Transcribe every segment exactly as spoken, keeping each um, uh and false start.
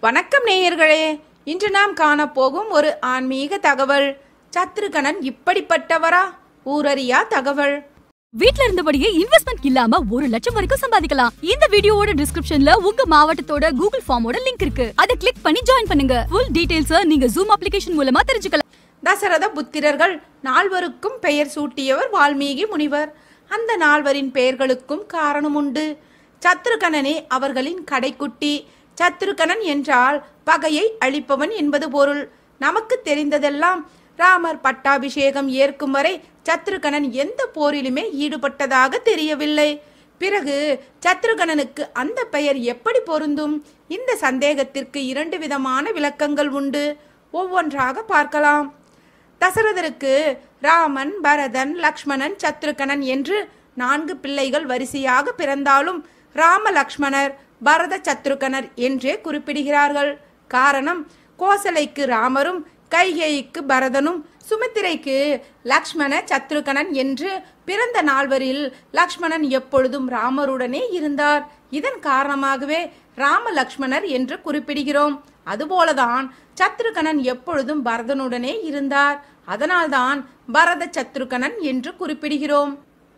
வணக்கம் நேயர்களே, இன்று நாம் காணப்போகும் ஒரு ஆன்மீக தகவல். சத்ருகணன் இப்படிப்பட்டவரா? ஊரறியா தகவல். வீட்ல இருந்தபடியே இன்வெஸ்ட்மெண்ட் இல்லாம ஒரு லட்சம் வரைக்கும் சம்பாதிக்கலாம். இந்த வீடியோவோட டிஸ்கிரிப்ஷன்ல உங்க மாவட்டத்தோட கூகுள் ஃபார்மோட லிங்க் இருக்கு. அதை கிளிக் பண்ணி ஜாயின் பண்ணுங்க. ஃபுல் டீடைல்ஸ் நீங்க ஜூம் அப்ளிகேஷன் மூலமா தெரிஞ்சுக்கலாம். தசரத புத்திரர்கள் நால்வருக்கும் பெயர் சூட்டியவர் வால்மீகி முனிவர். அந்த நால்வரின் பெயர்களுக்கும் காரணம் உண்டு. சத்ருகணனே அவர்களின் கடைக்குட்டி. சத்ருகணன் என்றால் பகையை அழிப்பவன் என்பது பொருள். நமக்கு தெரிந்ததெல்லாம் ராமர் பட்டாபிஷேகம் ஏற்கும் வரை சத்ருகணன் எந்த போரிலுமே ஈடுபட்டதாக தெரியவில்லை. பிறகு சத்ருகணனுக்கு அந்த பெயர் எப்படி பொருந்தும்? இந்த சந்தேகத்திற்கு இரண்டு விதமான விளக்கங்கள் உண்டு. ஒவ்வொன்றாக பார்க்கலாம். தசரதருக்கு ராமன், பரதன், லக்ஷ்மணன், சத்ருகணன் என்று நான்கு பிள்ளைகள் வரிசையாக பிறந்தாலும் ராம லக்ஷ்மணர், பரத சத்ருகணர் என்றே குறிப்பிடுகிறார்கள். காரணம், கோசலைக்கு ராமரும், கைகேயிக்கு பரதனும், சுமித்திரைக்கு லக்ஷ்மண சத்ருகணன் என்று பிறந்த நால்வரில் லக்ஷ்மணன் எப்பொழுதும் ராமருடனே இருந்தார். இதன் காரணமாகவே ராம லக்ஷ்மணர் என்று குறிப்பிடுகிறோம். அதுபோலதான் சத்ருகணன் எப்பொழுதும் பரதனுடனே இருந்தார். அதனால்தான் பரத சத்ருகணன் என்று குறிப்பிடுகிறோம்.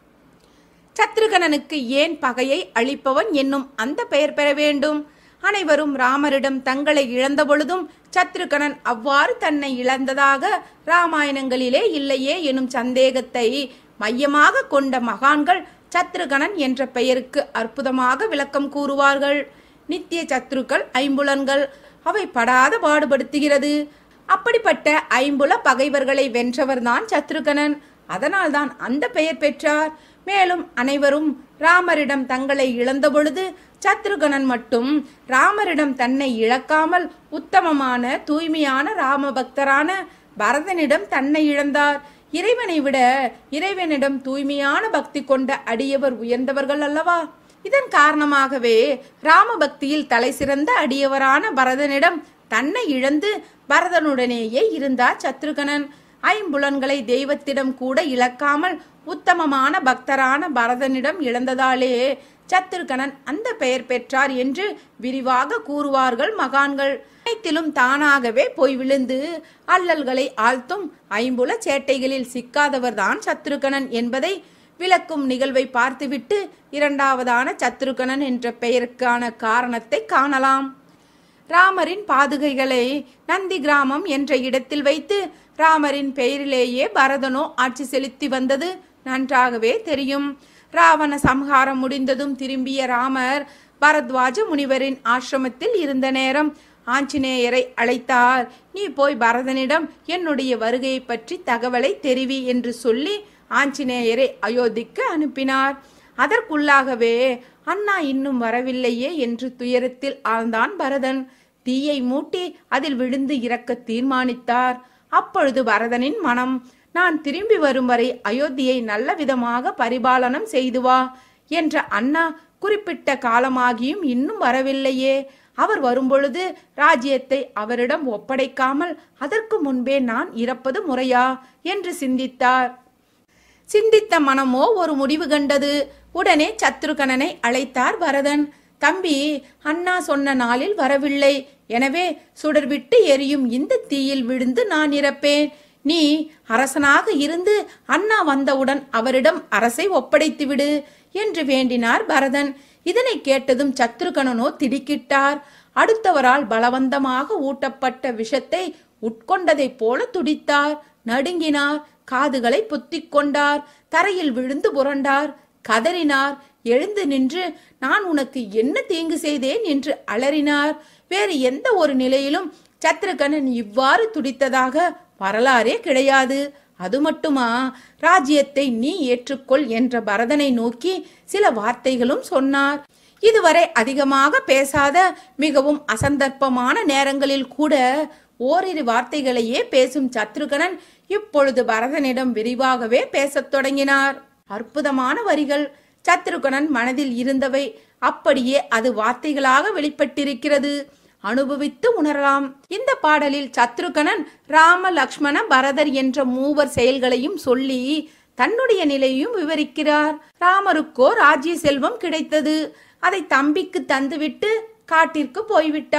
சத்ருகணனுக்கு ஏன் பகையை அழிப்பவன் என்னும் அந்த பெயர் பெற வேண்டும்? அனைவரும் ராமரிடம் தங்களை இழந்த பொழுதும் சத்ருகணன் அவ்வாறு தன்னை இழந்ததாக ராமாயணங்களிலே இல்லையே எனும் சந்தேகத்தை மையமாக கொண்ட மகான்கள் சத்ருகணன் என்ற பெயருக்கு அற்புதமாக விளக்கம் கூறுவார்கள். நித்திய சத்ருக்கள் ஐம்புலன்கள், அவை படாத பாடுபடுத்துகிறது. அப்படிப்பட்ட ஐம்புல பகைவர்களை வென்றவர்தான் சத்ருகணன். அதனால்தான் அந்த பெயர் பெற்றார். மேலும் அனைவரும் ராமரிடம் தங்களை இழந்த பொழுது சத்ருகணன் மட்டும் ராமரிடம் தன்னை இழக்காமல் உத்தமமான தூய்மையான ராம பக்தரான பரதனிடம் தன்னை இழந்தார். இறைவனை விட இறைவனிடம் தூய்மையான பக்தி கொண்ட அடியவர் உயர்ந்தவர்கள் அல்லவா? இதன் காரணமாகவே ராம பக்தியில் தலை சிறந்த அடியவரான பரதனிடம் தன்னை இழந்து பரதனுடனேயே இருந்தார் சத்ருகணன். ஐம்புலன்களை தெய்வத்திடம் கூட இழக்காமல் உத்தமமான பக்தரான பரதனிடம் இழந்ததாலே சத்ருகணன் அந்த பெயர் பெற்றார் என்று விரிவாக கூறுவார்கள் மகான்கள். அனைத்திலும் தானாகவே போய் விழுந்து அல்லல்களை ஆழ்த்தும் ஐம்புல சேட்டைகளில் சிக்காதவர்தான் சத்ருகணன் என்பதை விளக்கும் நிகழ்வை பார்த்துவிட்டு இரண்டாவதான சத்ருகணன் என்ற பெயருக்கான காரணத்தை காணலாம். ராமரின் பாதுகைகளை நந்தி கிராமம் என்ற இடத்தில் வைத்து ராமரின் பெயரிலேயே பரதனோ ஆட்சி செலுத்தி வந்தது நன்றாகவே தெரியும். ராவண சம்ஹாரம் முடிந்ததும் திரும்பிய ராமர் பரத்வாஜ முனிவரின் ஆசிரமத்தில் இருந்த நேரம் ஆஞ்சநேயரை அழைத்தார். நீ போய் பரதனிடம் என்னுடைய வருகையை பற்றி தகவலை தெரிவி என்று சொல்லி ஆஞ்சநேயரை அயோத்திக்கு அனுப்பினார். அதற்குள்ளாகவே அண்ணா இன்னும் வரவில்லையே என்று துயரத்தில் ஆழ்ந்தான் பரதன். தீயை மூட்டி அதில் விழுந்து இறக்க தீர்மானித்தார். அப்பொழுது பரதனின் மனம், நான் திரும்பி வரும் வரை அயோத்தியை நல்ல விதமாக பரிபாலனம் செய்து வா என்ற அண்ணா குறிப்பிட்ட காலமாகியும் இன்னும் வரவில்லையே, அவர் வரும்பொழுது ராஜ்யத்தை அவரிடம் ஒப்படைக்காமல் அதற்கு முன்பே நான் இறப்பது முறையா என்று சிந்தித்தார். சிந்தித்த மனமோ ஒரு முடிவு கண்டது. உடனே சத்ருகணனை அழைத்தார் பரதன். தம்பி, அண்ணா சொன்ன நாளில் வரவில்லை. எனவே சுடர்விட்டு எரியும் இந்த தீயில் விழுந்து நான் இறப்பேன். நீ அரசனாக இருந்து அண்ணா வந்தவுடன் அவரிடம் அரசை ஒப்படைத்து விடு என்று வேண்டினார் பரதன். இதனை கேட்டதும் சத்ருகணனோ திடுக்கிட்டார். அடுத்தவரால் பலவந்தமாக ஊட்டப்பட்ட விஷத்தை உட்கொண்டதைப் போல துடித்தார், நடுங்கினார், காதுகளை பொத்திக் கொண்டார், தரையில் விழுந்து புரண்டார், கதறினார். எழுந்து நின்று நான் உனக்கு என்ன தீங்கு செய்தேன் என்று அலறினார். வேறு எந்த ஒரு நிலையிலும் சத்ருகணன் இவ்வாறு துடித்ததாக வரலாறே கிடையாது. அது மட்டுமா, ராஜ்யத்தை நீ ஏற்றுக்கொள் என்ற பரதனை நோக்கி சில வார்த்தைகளும் சொன்னார். இதுவரை அதிகமாக பேசாத, மிகவும் அசந்தர்ப்பமான நேரங்களில் கூட ஓரிரு வார்த்தைகளையே பேசும் சத்ருகணன் இப்பொழுது பரதனிடம் விரிவாகவே பேசத் தொடங்கினார். அற்புதமான வரிகள். சத்ருகணன் மனதில் இருந்தவை அப்படியே அது வார்த்தைகளாக வெளிப்பட்டிருக்கிறது. அனுபவித்து உணரலாம். இந்த பாடலில் சத்ருகணன் ராம, லக்ஷ்மண, பரதர் என்ற மூவர் செயல்களையும் சொல்லி தன்னுடைய நிலையையும் விவரிக்கிறார். ராமருக்கோ ராஜ்ய செல்வம் கிடைத்தது. அதை தம்பிக்கு தந்துவிட்டு காட்டிற்கு போய்விட்டார்.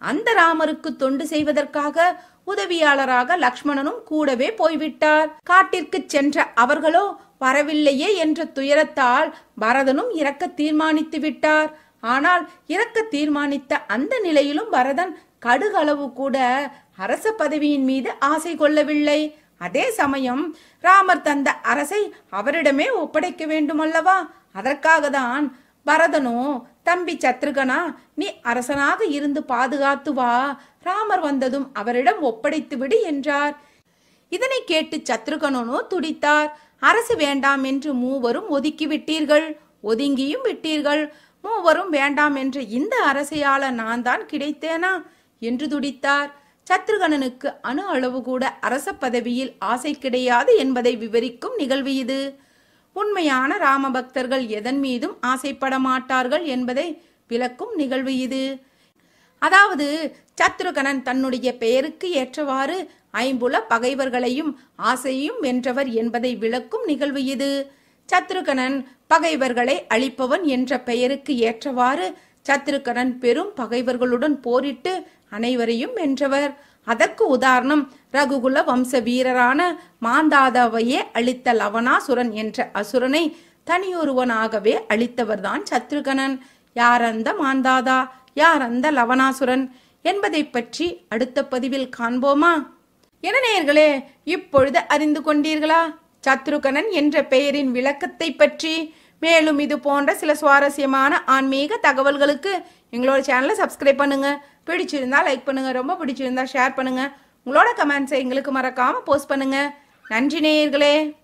அந்த ராமருக்கு தொண்டு செய்வதற்காக உதவியாளராக லக்ஷ்மணனும் கூடவே போய்விட்டார். காட்டிற்கு சென்ற அவர்களோ வரவில்லையே என்ற துயரத்தால் பரதனும் இறக்க தீர்மானித்து விட்டார். ஆனால் இறக்க தீர்மானித்த அந்த நிலையிலும் பரதன் கடுகளவு கூட அரச பதவியின் மீது ஆசை கொள்ளவில்லை. அதே சமயம் ராமர் தந்த அரசை அவரிடமே ஒப்படைக்க வேண்டும் அல்லவா? அதற்காக தான் பரதனோ, தம்பி சத்ருகனா, நீ அரசனாக இருந்து பாதுகாத்து வா, ராமர் வந்ததும் அவரிடம் ஒப்படைத்து விடு என்றார். இதனை கேட்டு சத்ருகனோ துடித்தார். அரசு வேண்டாம் என்று மூவரும் ஒதுக்கி விட்டீர்கள், ஒதுங்கியும் விட்டீர்கள். மூவரும் வேண்டாம் என்ற இந்த அரசையாள நான் தான் கிடைத்தேனா என்று துடித்தார். சத்ருகனனுக்கு அணு அளவு கூட அரச பதவியில் ஆசை கிடையாது என்பதை விவரிக்கும் நிகழ்வு இது. உண்மையான ராம பக்தர்கள் எதன் மீதும் ஆசைப்பட மாட்டார்கள் என்பதை விளக்கும் நிகழ்வு இது. அதாவது சத்ருகனன் தன்னுடைய பெயருக்கு ஏற்றவாறு ஐம்புல பகைவர்களையும் ஆசையும் வென்றவர் என்பதை விளக்கும் நிகழ்வு இது. சத்ருகனன் பகைவர்களை அழிப்பவன் என்ற பெயருக்கு ஏற்றவாறு சத்ருகனன் பெரும் பகைவர்களுடன் போரிட்டு அனைவரையும் வென்றவர். அதற்கு உதாரணம் ரகுகுல வம்ச வீரரான மாந்தாதாவையே அழித்த லவணாசுரன் என்ற அசுரனை தனியொருவனாகவே அழித்தவர்தான் சத்ருகனன். யார் அந்த மாந்தாதா, யார் அந்த லவணாசுரன் என்பதை பற்றி அடுத்த பதிவில் காண்போமா? என நேயர்களே, இப்பொழுது அறிந்து கொண்டீர்களா சத்ருகனன் என்ற பெயரின் விளக்கத்தை பற்றி? மேலும் இது போன்ற சில சுவாரஸ்யமான ஆன்மீக தகவல்களுக்கு எங்களோட சேனலை சப்ஸ்கிரைப் பண்ணுங்க. பிடிச்சிருந்தா லைக் பண்ணுங்க, ரொம்ப பிடிச்சிருந்தா ஷேர் பண்ணுங்க. உங்களோட கமெண்ட்ஸை எங்களுக்கு மறக்காம போஸ்ட் பண்ணுங்க. நன்றி நேயர்களே.